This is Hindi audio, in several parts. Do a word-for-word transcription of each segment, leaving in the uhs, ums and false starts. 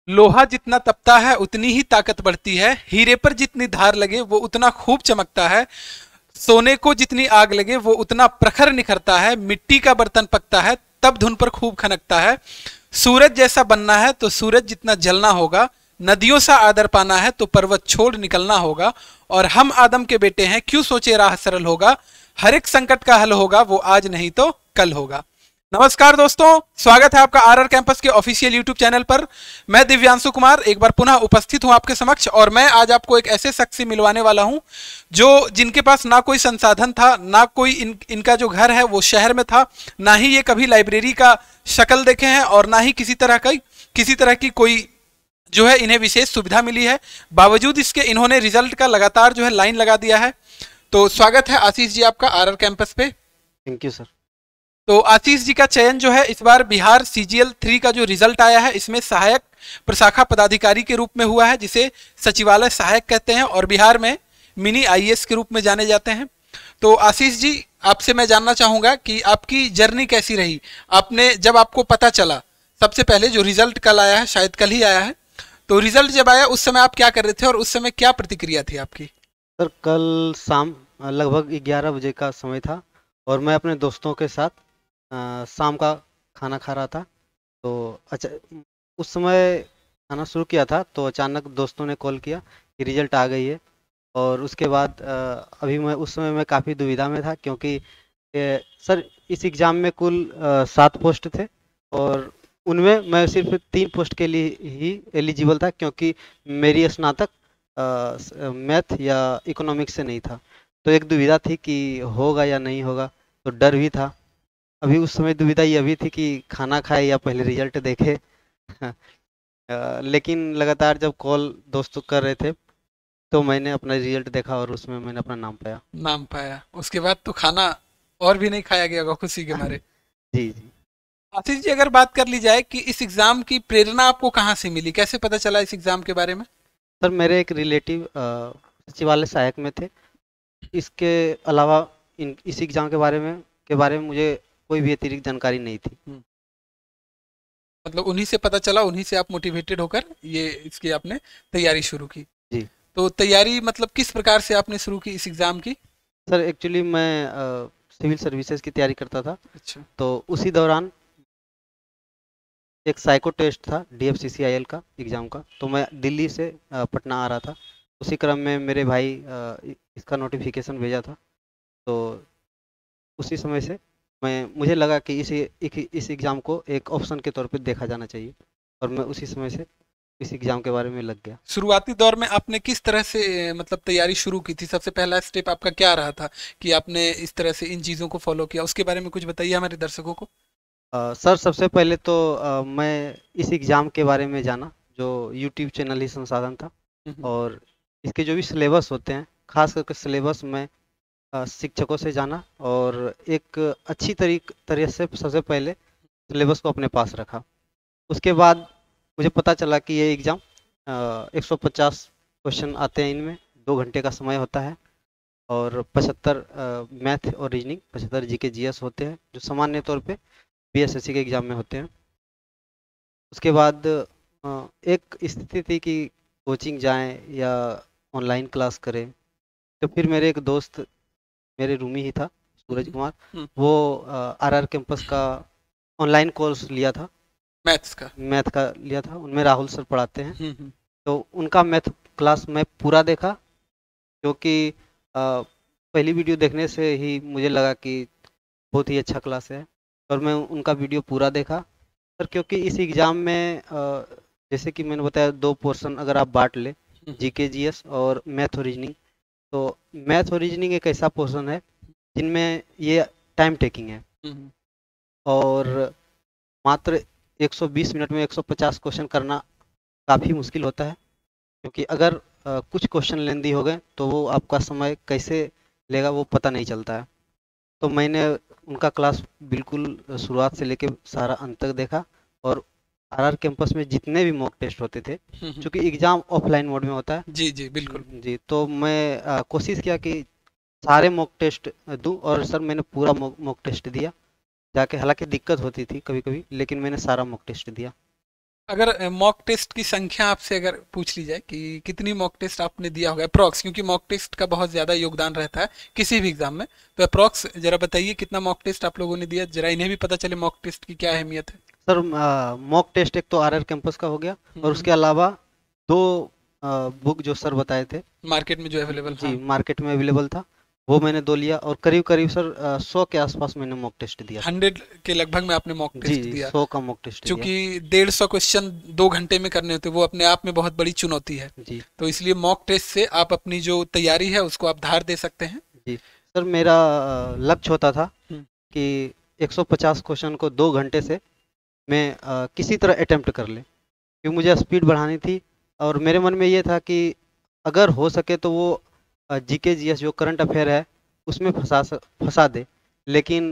लोहा जितना तपता है उतनी ही ताकत बढ़ती है, हीरे पर जितनी धार लगे वो उतना खूब चमकता है, सोने को जितनी आग लगे वो उतना प्रखर निखरता है, मिट्टी का बर्तन पकता है तब धुन पर खूब खनकता है, सूरज जैसा बनना है तो सूरज जितना जलना होगा, नदियों सा आदर पाना है तो पर्वत छोड़ निकलना होगा, और हम आदम के बेटे हैं क्यों सोचे राह सरल होगा, हर एक संकट का हल होगा वो आज नहीं तो कल होगा। नमस्कार दोस्तों, स्वागत है आपका आरआर कैंपस के ऑफिशियल यूट्यूब चैनल पर। मैं दिव्यांशु कुमार एक बार पुनः उपस्थित हूं आपके समक्ष, और मैं आज आपको एक ऐसे शख्स से मिलवाने वाला हूं जो जिनके पास ना कोई संसाधन था, ना कोई इन, इनका जो घर है वो शहर में था, ना ही ये कभी लाइब्रेरी का शक्ल देखे हैं, और ना ही किसी तरह का किसी तरह की कोई जो है इन्हें विशेष सुविधा मिली है। बावजूद इसके इन्होंने रिजल्ट का लगातार जो है लाइन लगा दिया है। तो स्वागत है आशीष जी आपका आरआर कैंपस पे। Thank you sir. तो आशीष जी का चयन जो है इस बार बिहार सीजीएल थ्री का जो रिजल्ट आया है इसमें सहायक प्रशाखा पदाधिकारी के रूप में हुआ है, जिसे सचिवालय सहायक कहते हैं और बिहार में मिनी आईएएस के रूप में जाने जाते हैं। तो आशीष जी, आपसे मैं जानना चाहूंगा कि आपकी जर्नी कैसी रही। आपने जब आपको पता चला सबसे पहले जो रिजल्ट कल आया है, शायद कल ही आया है, तो रिजल्ट जब आया उस समय आप क्या कर रहे थे और उस समय क्या प्रतिक्रिया थी आपकी? सर कल शाम अ, लगभग ग्यारह बजे का समय था और मैं अपने दोस्तों के साथ अ, शाम का खाना खा रहा था। तो अच्छा, उस समय खाना शुरू किया था तो अचानक दोस्तों ने कॉल किया कि रिजल्ट आ गई है। और उसके बाद अ, अभी मैं उस समय मैं काफ़ी दुविधा में था, क्योंकि ए, सर इस एग्ज़ाम में कुल अ, सात पोस्ट थे और उनमें मैं सिर्फ तीन पोस्ट के लिए ही एलिजिबल था, क्योंकि मेरी स्नातक मैथ या इकोनॉमिक्स से नहीं था। तो एक दुविधा थी कि होगा या नहीं होगा, तो डर भी था। अभी उस समय दुविधा ये भी थी कि खाना खाए या पहले रिजल्ट देखे। अ, लेकिन लगातार जब कॉल दोस्त कर रहे थे तो मैंने अपना रिजल्ट देखा और उसमें मैंने अपना नाम पाया। नाम पाया, उसके बाद तो खाना और भी नहीं खाया गया होगा खुशी के मारे। जी जी। आशीष जी, अगर बात कर ली जाए कि इस एग्जाम की प्रेरणा आपको कहाँ से मिली, कैसे पता चला इस एग्जाम के बारे में? सर मेरे एक रिलेटिव सचिवालय सहायक में थे। इसके अलावा इन इस एग्ज़ाम के बारे में के बारे में मुझे कोई भी अतिरिक्त जानकारी नहीं थी। हम्म, मतलब उन्हीं से पता चला, उन्हीं से आप मोटिवेटेड होकर ये इसकी आपने तैयारी शुरू की। जी। तो तैयारी मतलब किस प्रकार से आपने शुरू की इस एग्जाम की? सर एक्चुअली मैं अ, सिविल सर्विसेज की तैयारी करता था। अच्छा। तो उसी दौरान एक साइको टेस्ट था डीएफसीसीआईएल का एग्ज़ाम का, तो मैं दिल्ली से अ, पटना आ रहा था। उसी क्रम में मेरे भाई अ, इ इसका नोटिफ़िकेशन भेजा था। तो उसी समय से मैं मुझे लगा कि इस एक इस एग्ज़ाम को एक ऑप्शन के तौर पे देखा जाना चाहिए, और मैं उसी समय से इस एग्ज़ाम के बारे में लग गया। शुरुआती दौर में आपने किस तरह से मतलब तैयारी शुरू की थी? सबसे पहला स्टेप आपका क्या रहा था कि आपने इस तरह से इन चीजों को फॉलो किया? उसके बारे में कुछ बताइए हमारे दर्शकों को। अ, सर सबसे पहले तो अ, मैं इस एग्ज़ाम के बारे में जाना, जो यूट्यूब चैनल ही संसाधन था। हम्म। और इसके जो भी सिलेबस होते हैं, ख़ास करके सिलेबस में अ, शिक्षकों से जाना और एक अच्छी तरीक तरह से सबसे पहले सिलेबस को अपने पास रखा। उसके बाद मुझे पता चला कि ये एग्ज़ाम अ, एक सौ पचास क्वेश्चन आते हैं इनमें, दो घंटे का समय होता है और पचहत्तर अ, मैथ और रीजनिंग, पचहत्तर जीके जीएस होते हैं, जो सामान्य तौर पे बीएसएससी के एग्ज़ाम में होते हैं। उसके बाद अ, एक स्थिति थी कि कोचिंग जाएँ या ऑनलाइन क्लास करें, तो फिर मेरे एक दोस्त, मेरे रूमी ही था, सूरज हम्म। कुमार, हम्म। वो अ, आरआर कैंपस का ऑनलाइन कोर्स लिया था, मैथ्स का। मैथ का लिया था, उनमें राहुल सर पढ़ाते हैं। हम्म। हम्म। तो उनका मैथ क्लास मैं पूरा देखा, क्योंकि अ, पहली वीडियो देखने से ही मुझे लगा कि बहुत ही अच्छा क्लास है, और मैं उनका वीडियो पूरा देखा। सर क्योंकि इस एग्ज़ाम में अ, जैसे कि मैंने बताया, दो पोर्शन अगर आप बाँट लें, हम्म। जीके जीएस और मैथ और रीजनिंग, तो मैथ और रीजनिंग एक ऐसा पोर्शन है जिनमें ये टाइम टेकिंग है, हम्म। और मात्र एक सौ बीस मिनट में एक सौ पचास क्वेश्चन करना काफ़ी मुश्किल होता है, क्योंकि अगर अ, कुछ क्वेश्चन लेंदी हो गए तो वो आपका समय कैसे लेगा वो पता नहीं चलता है। तो मैंने उनका क्लास बिल्कुल शुरुआत से लेके सारा अंत तक देखा। और आरआर कैंपस में जितने भी मॉक टेस्ट होते थे, हम्म। हम्म। चूँकि एग्ज़ाम ऑफलाइन मोड में होता है। जी जी बिल्कुल। उम, जी, तो मैं अ, कोशिश किया कि सारे मॉक टेस्ट दूँ, और सर मैंने पूरा मॉक मॉक टेस्ट दिया जाके। हालाँकि दिक्कत होती थी कभी-कभी, लेकिन मैंने सारा मॉक टेस्ट दिया। अगर मॉक टेस्ट की संख्या आपसे अगर पूछ ली जाए कि कितनी मॉक टेस्ट आपने दिया होगा अप्रॉक्स, क्योंकि मॉक टेस्ट का बहुत ज़्यादा योगदान रहता है किसी भी एग्जाम में, तो अप्रॉक्स जरा बताइए कितना मॉक टेस्ट आप लोगों ने दिया, जरा इन्हें भी पता चले मॉक टेस्ट की क्या अहमियत है। सर मॉक टेस्ट एक तो आर आर कैंपस का हो गया, और हम्म, उसके अलावा दो बुक जो सर बताए थे, मार्केट में जो अवेलेबल, जी हाँ। मार्केट में अवेलेबल था, वो मैंने दो लिया, और करीब करीब सर सौ के आसपास मैंने मॉक टेस्ट दिया था। हंड्रेड के लगभग में आपने मॉक जी टेस्ट जी दिया। सौ का मॉक टेस्ट दिया। चूंकि डेढ़ सौ क्वेश्चन दो घंटे में करने होते, वो अपने आप में बहुत बड़ी चुनौती है, जी तो इसलिए मॉक टेस्ट से आप अपनी जो तैयारी है उसको आप धार दे सकते हैं। जी सर, मेरा अ, लक्ष्य होता था हम्म, कि एक सौ पचास क्वेश्चन को दो घंटे से मैं अ, किसी तरह अटेम्प्ट कर ले, क्योंकि मुझे स्पीड बढ़ानी थी, और मेरे मन में ये था कि अगर हो सके तो वो जीके जीएस जो करंट अफेयर है उसमें फंसा स- फंसा दे, लेकिन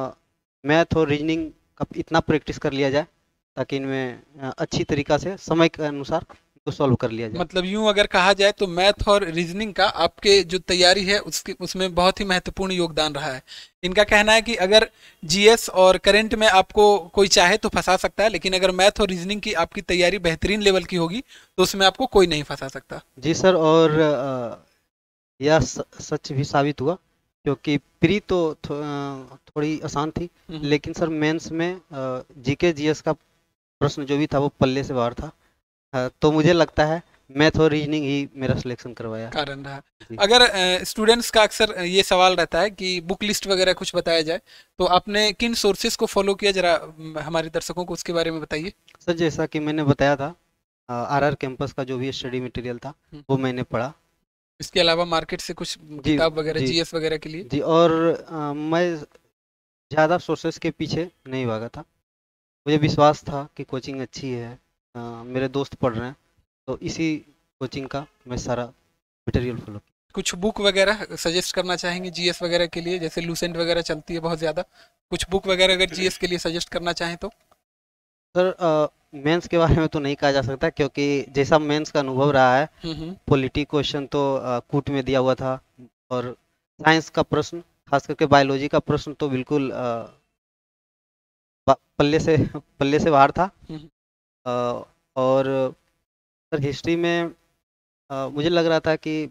मैथ और रीजनिंग का इतना प्रैक्टिस कर लिया जाए ताकि इनमें अ, अच्छी तरीका से समय के अनुसार इनको सॉल्व कर लिया जाए। मतलब यूं अगर कहा जाए तो मैथ और रीजनिंग का आपके जो तैयारी है उसके उसमें बहुत ही महत्वपूर्ण योगदान रहा है। इनका कहना है कि अगर जीएस और करंट में आपको कोई चाहे तो फंसा सकता है, लेकिन अगर मैथ और रीजनिंग की आपकी तैयारी बेहतरीन लेवल की होगी तो उसमें आपको कोई नहीं फंसा सकता। जी सर, और अ, यह स- सच भी साबित हुआ, क्योंकि प्री तो थो, अ, थोड़ी आसान थी, हम्म, लेकिन सर मेंस में जीके जीएस का प्रश्न जो भी था वो पल्ले से बाहर था। अ, तो मुझे लगता है मैथ और रीजनिंग ही मेरा सिलेक्शन करवाया। कारण रहा। जी अगर स्टूडेंट्स का अक्सर अ, ये सवाल रहता है कि बुक लिस्ट वगैरह कुछ बताया जाए, तो आपने किन सोर्सेज को फॉलो किया, जरा अम, हमारे दर्शकों को उसके बारे में बताइए। सर, जैसा कि मैंने बताया था, आरआर कैंपस का जो भी स्टडी मटेरियल था हम्म, वो मैंने पढ़ा। इसके अलावा मार्केट से कुछ जी किताब वगैरह जी जीएस वगैरह के लिए। जी, और अ, मैं ज़्यादा सोर्सेस के पीछे नहीं भागा था। मुझे विश्वास था कि कोचिंग अच्छी है, अ, मेरे दोस्त पढ़ रहे हैं, तो इसी कोचिंग का मैं सारा मटेरियल फॉलो किया। कुछ बुक वगैरह सजेस्ट करना चाहेंगे जीएस वगैरह के लिए, जैसे लूसेंट वगैरह चलती है बहुत ज़्यादा, कुछ बुक वगैरह अगर जीएस के लिए सजेस्ट करना चाहें तो। सर मेंस के बारे में तो नहीं कहा जा सकता, क्योंकि जैसा मेंस का अनुभव रहा है, हम्म हम्म, पॉलिटी क्वेश्चन तो अ, कूट में दिया हुआ था, और साइंस का प्रश्न, खास करके बायोलॉजी का प्रश्न तो बिल्कुल अ, प- पल्ले से पल्ले से बाहर था। हम्म, अ, और सर हिस्ट्री में अ, मुझे लग रहा था कि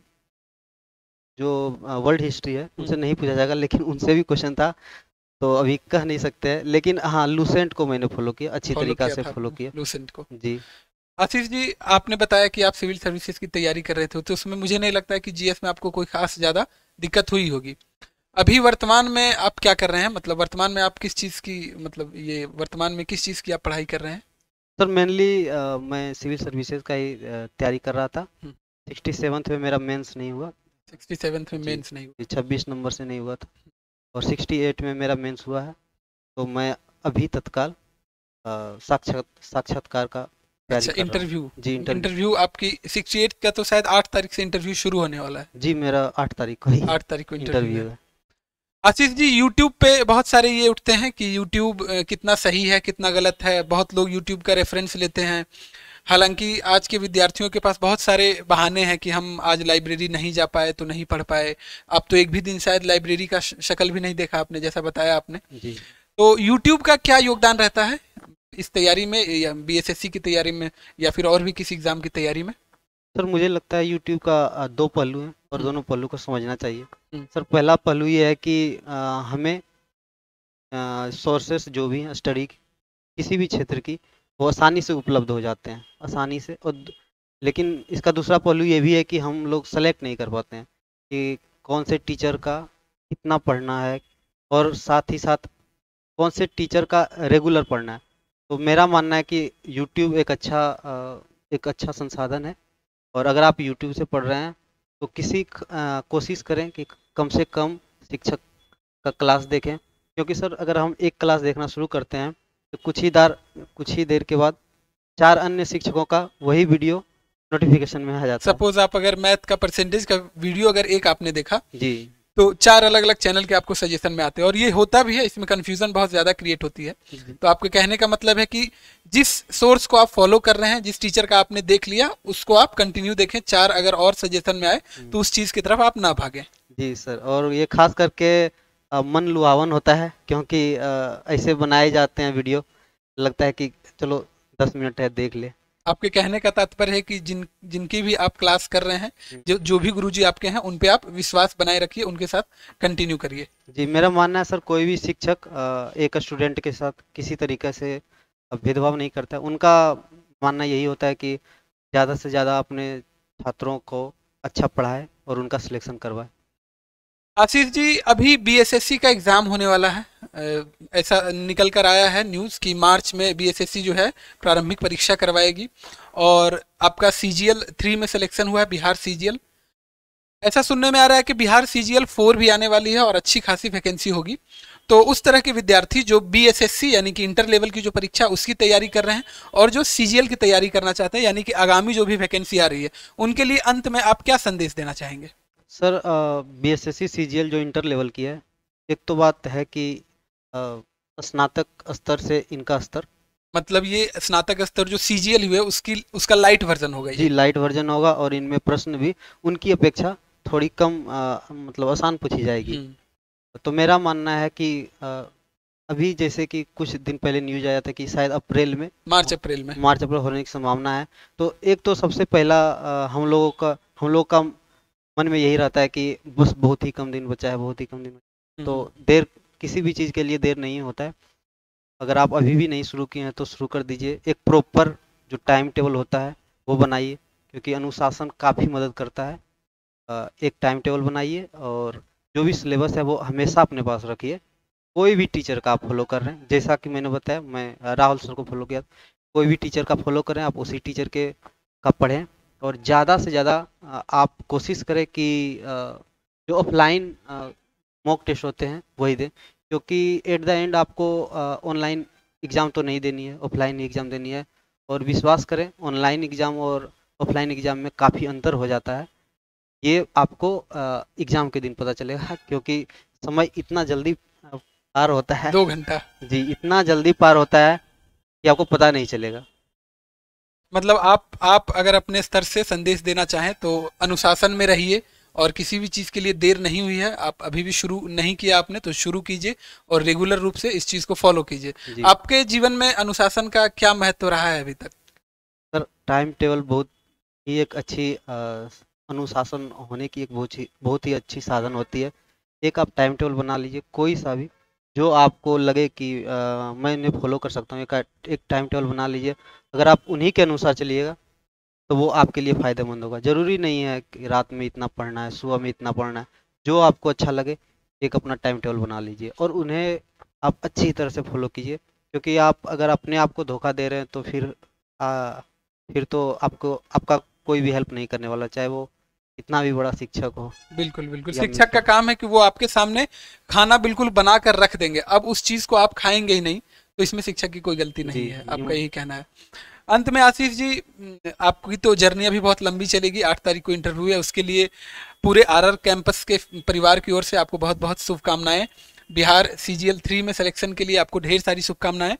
जो वर्ल्ड हिस्ट्री है उनसे हम्म, नहीं पूछा जाएगा, लेकिन उनसे भी क्वेश्चन था, तो अभी कह नहीं सकते हैं, लेकिन हाँ लूसेंट को मैंने फॉलो किया, अच्छी फॉलो तरीका किया से था फॉलो आपने किया। लूसेंट को। जी आशीष जी, आपने बताया कि आप सिविल सर्विसेज की तैयारी कर रहे थे, तो उसमें मुझे नहीं लगता है कि जीएस में आपको कोई खास ज़्यादा दिक्कत हुई होगी। अभी वर्तमान में आप क्या कर रहे हैं, मतलब वर्तमान में आप किस चीज़ की, मतलब ये वर्तमान में किस चीज़ की आप पढ़ाई कर रहे हैं। सर, मेनली मैं सिविल सर्विसेज का ही अ, तैयारी कर रहा था। सिक्सटी सेवन्थ में मेरा मेंस नहीं हुआ। सिक्सटी सेवन्थ में जी मेंस नहीं हुआ। जी छब्बीस नंबर से नहीं हुआ था, और सिक्सटी एट में मेरा मेंस हुआ है। तो मैं अभी तत्काल अ, साक्षात साक्षात्कार का तैयारी अच्छा, कर रहा हूँ। इंटरव्यू। जी इंटरव्यू। इंटरव्यू आपकी सिक्सटी एट का तो शायद आठ तारीख से इंटरव्यू शुरू होने वाला है। जी मेरा आठ तारीख को ही आठ तारीख को इंटरव्यू इंटरव्यू है। है। आशीष जी, यूट्यूब पे बहुत सारे ये उठते हैं कि यूट्यूब कितना सही है कितना गलत है, बहुत लोग यूट्यूब का रेफरेंस लेते हैं। हालांकि आज के विद्यार्थियों के पास बहुत सारे बहाने हैं कि हम आज लाइब्रेरी नहीं जा पाए तो नहीं पढ़ पाए। आप तो एक भी दिन शायद लाइब्रेरी का श- शक्ल भी नहीं देखा आपने, जैसा बताया आपने। जी तो यूट्यूब का क्या योगदान रहता है इस तैयारी में, या बीएसएससी की तैयारी में, या फिर और भी किसी एग्जाम की तैयारी में। सर, मुझे लगता है यूट्यूब का अ, दो पहलू हैं, और हम्म, दोनों पहलू को समझना चाहिए। हम्म, सर, पहला पहलू ये है कि अ, हमें सोर्सेस जो भी हैं स्टडी किसी भी क्षेत्र की, वो आसानी से उपलब्ध हो जाते हैं, आसानी से। और द- लेकिन इसका दूसरा पहलू ये भी है कि हम लोग सेलेक्ट नहीं कर पाते हैं कि कौन से टीचर का कितना पढ़ना है, और साथ ही साथ कौन से टीचर का रेगुलर पढ़ना है। तो मेरा मानना है कि यूट्यूब एक अच्छा अ, एक अच्छा संसाधन है, और अगर आप यूट्यूब से पढ़ रहे हैं तो किसी क- अ, कोशिश करें कि कम से कम शिक्षक का क्लास देखें, क्योंकि सर अगर हम एक क्लास देखना शुरू करते हैं तो कुछ ही दार कुछ ही देर के बाद चार अन्य शिक्षकों का वही वीडियो नोटिफिकेशन में आ जाता है। सपोज आप अगर मैथ का परसेंटेज का वीडियो अगर एक आपने देखा, जी तो चार अलग अलग चैनल के आपको सजेशन में आते हैं, और ये होता भी है, इसमें कंफ्यूजन बहुत ज़्यादा क्रिएट होती है। जी तो आपके कहने का मतलब है कि जिस सोर्स को आप फॉलो कर रहे हैं, जिस टीचर का आपने देख लिया, उसको आप कंटिन्यू देखें, चार अगर और सजेशन में आए हम्म, तो उस चीज़ की तरफ आप ना भागें। जी सर, और ये खास करके अ, मन लुभावन होता है, क्योंकि अ, ऐसे बनाए जाते हैं वीडियो, लगता है कि चलो दस मिनट है देख ले। आपके कहने का तात्पर्य है कि जिन जिनकी भी आप क्लास कर रहे हैं, हम्म। जो जो भी गुरुजी आपके हैं, उन पे आप विश्वास बनाए रखिए, उनके साथ कंटिन्यू करिए। जी, मेरा मानना है सर, कोई भी शिक्षक अ, एक स्टूडेंट के साथ किसी तरीके से भेदभाव नहीं करता है। उनका मानना यही होता है कि ज़्यादा से ज़्यादा अपने छात्रों को अच्छा पढ़ाए और उनका सिलेक्शन करवाए। आशीष जी, अभी बीएसएससी का एग्जाम होने वाला है। अ, ऐसा निकल कर आया है न्यूज़ कि मार्च में बीएसएससी जो है प्रारंभिक परीक्षा करवाएगी, और आपका सीजीएल थ्री में सिलेक्शन हुआ है, बिहार सीजीएल। ऐसा सुनने में आ रहा है कि बिहार सीजीएल फोर भी आने वाली है और अच्छी खासी वैकेंसी होगी। तो उस तरह के विद्यार्थी जो बीएसएससी यानी कि इंटर लेवल की जो परीक्षा उसकी तैयारी कर रहे हैं, और जो सीजीएल की तैयारी करना चाहते हैं यानी कि आगामी जो भी वैकेंसी आ रही है, उनके लिए अंत में आप क्या संदेश देना चाहेंगे? सर, बीएसएससी सीजीएल जो इंटर लेवल की है, एक तो बात है कि अ, स्नातक स्तर से इनका स्तर, मतलब ये स्नातक स्तर जो सीजीएल हुए उसकी उसका लाइट वर्जन होगा जी ये। लाइट वर्जन होगा, और इनमें प्रश्न भी उनकी अपेक्षा थोड़ी कम अ, मतलब आसान पूछी जाएगी। हम्म। तो मेरा मानना है कि अ, अभी जैसे कि कुछ दिन पहले न्यूज आया था कि शायद अप्रैल में, मार्च अप्रैल में। मार्च अप्रैल होने की संभावना है। तो एक तो सबसे पहला अ, हम लोगों का हम लोग का मन में यही रहता है कि बस बहुत ही कम दिन बचा है, बहुत ही कम दिन बचा है। हम्म। तो देर, किसी भी चीज़ के लिए देर नहीं होता है। अगर आप अभी भी नहीं शुरू किए हैं तो शुरू कर दीजिए। एक प्रॉपर जो टाइम टेबल होता है वो बनाइए, क्योंकि अनुशासन काफ़ी मदद करता है। अ, एक टाइम टेबल बनाइए, और जो भी सिलेबस है वो हमेशा अपने पास रखिए। कोई भी टीचर का आप फॉलो कर रहे हैं, जैसा कि मैंने बताया, मैं अ, राहुल सर को फॉलो किया। कोई भी टीचर का फॉलो करें, आप उसी टीचर के का पढ़ें। और ज़्यादा से ज़्यादा अ, आप कोशिश करें कि अ, जो ऑफलाइन मॉक टेस्ट होते हैं वही दें, क्योंकि एट द एंड आपको ऑनलाइन एग्ज़ाम तो नहीं देनी है, ऑफलाइन ही एग्ज़ाम देनी है। और विश्वास करें, ऑनलाइन एग्ज़ाम और ऑफलाइन एग्ज़ाम में काफ़ी अंतर हो जाता है। ये आपको एग्ज़ाम के दिन पता चलेगा, क्योंकि समय इतना जल्दी अ, पार होता है। दो घंटा। जी, इतना जल्दी पार होता है कि आपको पता नहीं चलेगा। मतलब आप आप अगर अपने स्तर से संदेश देना चाहें तो अनुशासन में रहिए, और किसी भी चीज़ के लिए देर नहीं हुई है, आप अभी भी शुरू नहीं किया आपने तो शुरू कीजिए, और रेगुलर रूप से इस चीज़ को फॉलो कीजिए। जी आपके जीवन में अनुशासन का क्या महत्व रहा है अभी तक? सर, टाइम टेबल बहुत ही एक अच्छी अ, अनुशासन होने की एक बहुत ही बहुत ही अच्छी साधन होती है। एक आप टाइम टेबल बना लीजिए, कोई सा भी, जो आपको लगे कि अ, मैं इन्हें फॉलो कर सकता हूँ। एक एक टाइम टेबल बना लीजिए। अगर आप उन्हीं के अनुसार चलिएगा तो वो आपके लिए फ़ायदेमंद होगा। ज़रूरी नहीं है कि रात में इतना पढ़ना है, सुबह में इतना पढ़ना है। जो आपको अच्छा लगे, एक अपना टाइम टेबल बना लीजिए और उन्हें आप अच्छी तरह से फ़ॉलो कीजिए। क्योंकि आप अगर अपने आप को धोखा दे रहे हैं तो फिर अ, फिर तो आपको आपका कोई भी हेल्प नहीं करने वाला, चाहे वो कितना भी बड़ा शिक्षक हो बिल्कुल बिल्कुल, या शिक्षक का मित्र। काम है कि वो आपके सामने खाना बिल्कुल बना कर रख देंगे, अब उस चीज़ को आप खाएंगे ही नहीं, तो इसमें शिक्षक की कोई गलती जी, नहीं है, आपका यूँ यही कहना है। अंत में आशीष जी, म, आपकी तो जर्नी अभी बहुत लंबी चलेगी। आठ तारीख को इंटरव्यू है, उसके लिए पूरे आरआर कैंपस के परिवार की ओर से आपको बहुत बहुत शुभकामनाएं। बिहार सीजीएल थ्री में सिलेक्शन के लिए आपको ढेर सारी शुभकामनाएं।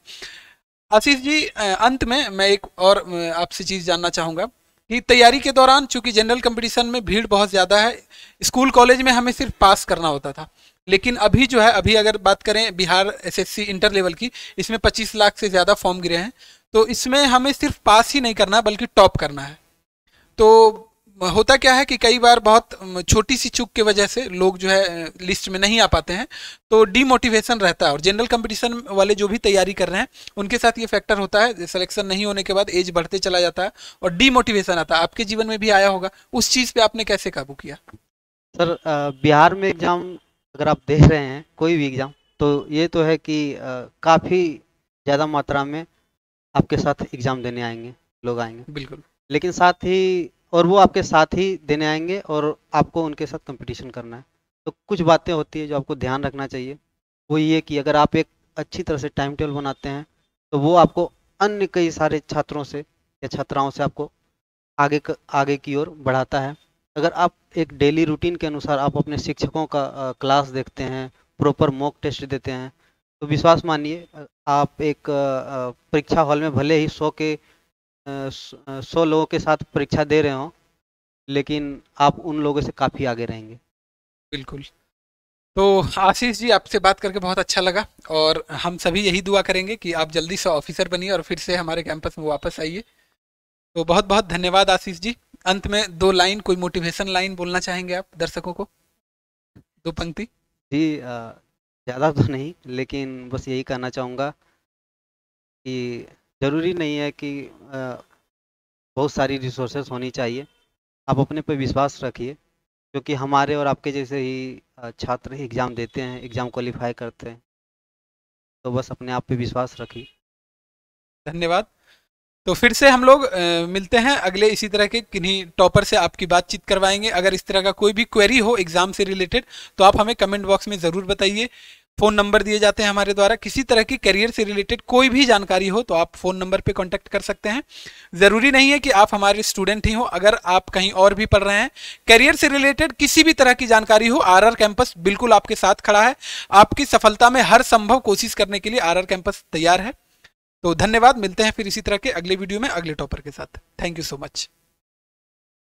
आशीष जी, अ, अंत में मैं एक और अ, आपसे चीज़ जानना चाहूँगा कि तैयारी के दौरान चूंकि जनरल कंपटीशन में भीड़ बहुत ज़्यादा है, स्कूल कॉलेज में हमें सिर्फ पास करना होता था, लेकिन अभी जो है, अभी अगर बात करें बिहार एसएससी इंटर लेवल की, इसमें पच्चीस लाख से ज़्यादा फॉर्म गिरे हैं। तो इसमें हमें सिर्फ पास ही नहीं करना बल्कि टॉप करना है। तो होता क्या है कि कई बार बहुत अम, छोटी सी चूक की वजह से लोग जो है लिस्ट में नहीं आ पाते हैं, तो डीमोटिवेशन रहता है। और जनरल कंपटीशन वाले जो भी तैयारी कर रहे हैं उनके साथ ये फैक्टर होता है, सिलेक्शन नहीं होने के बाद एज बढ़ते चला जाता है और डीमोटिवेशन आता है। आपके जीवन में भी आया होगा, उस चीज़ पे आपने कैसे काबू किया? सर, अ, बिहार में एग्ज़ाम अगर आप देख रहे हैं, कोई भी एग्ज़ाम, तो ये तो है कि अ, काफ़ी ज़्यादा मात्रा में आपके साथ एग्ज़ाम देने आएँगे, लोग आएँगे। बिल्कुल। लेकिन साथ ही, और वो आपके साथ ही देने आएँगे और आपको उनके साथ कॉम्पिटिशन करना है। तो कुछ बातें होती हैं जो आपको ध्यान रखना चाहिए। वो ये कि अगर आप एक अच्छी तरह से टाइम टेबल बनाते हैं, तो वो आपको अन्य कई सारे छात्रों से या छात्राओं से आपको आगे क आगे की ओर बढ़ाता है। अगर आप एक डेली रूटीन के अनुसार आप अपने शिक्षकों का अ, क्लास देखते हैं, प्रॉपर मॉक टेस्ट देते हैं, तो विश्वास मानिए, अ, आप एक अ अ, परीक्षा हॉल में भले ही सौ के अ, स अ, सौ लोगों के साथ परीक्षा दे रहे हों, लेकिन आप उन लोगों से काफ़ी आगे रहेंगे। बिल्कुल। तो आशीष जी, आपसे बात करके बहुत अच्छा लगा और हम सभी यही दुआ करेंगे कि आप जल्दी से ऑफिसर बनिए और फिर से हमारे कैंपस में वापस आइए। तो बहुत बहुत धन्यवाद आशीष जी। अंत में दो लाइन, कोई मोटिवेशन लाइन बोलना चाहेंगे आप दर्शकों को, दो पंक्ति? जी, अ, ज़्यादा तो नहीं, लेकिन बस यही कहना चाहूँगा कि ज़रूरी नहीं है कि अ, बहुत सारी रिसोर्सेस होनी चाहिए। आप अपने पे विश्वास रखिए, क्योंकि हमारे और आपके जैसे ही अ, छात्र एग्ज़ाम देते हैं, एग्ज़ाम क्वालिफ़ाई करते हैं। तो बस अपने आप पे विश्वास रखिए। धन्यवाद। तो फिर से हम लोग अ, मिलते हैं अगले इसी तरह के किन्हीं टॉपर से आपकी बातचीत करवाएंगे। अगर इस तरह का कोई भी क्वेरी हो एग्जाम से रिलेटेड तो आप हमें कमेंट बॉक्स में ज़रूर बताइए। फ़ोन नंबर दिए जाते हैं हमारे द्वारा। किसी तरह की करियर से रिलेटेड कोई भी जानकारी हो तो आप फ़ोन नंबर पे कांटेक्ट कर सकते हैं। ज़रूरी नहीं है कि आप हमारे स्टूडेंट ही हो, अगर आप कहीं और भी पढ़ रहे हैं, करियर से रिलेटेड किसी भी तरह की जानकारी हो, आर आर कैंपस बिल्कुल आपके साथ खड़ा है। आपकी सफलता में हर संभव कोशिश करने के लिए आर आर कैंपस तैयार है। तो धन्यवाद, मिलते हैं फिर इसी तरह के अगले वीडियो में अगले टॉपर के साथ। Thank you so much.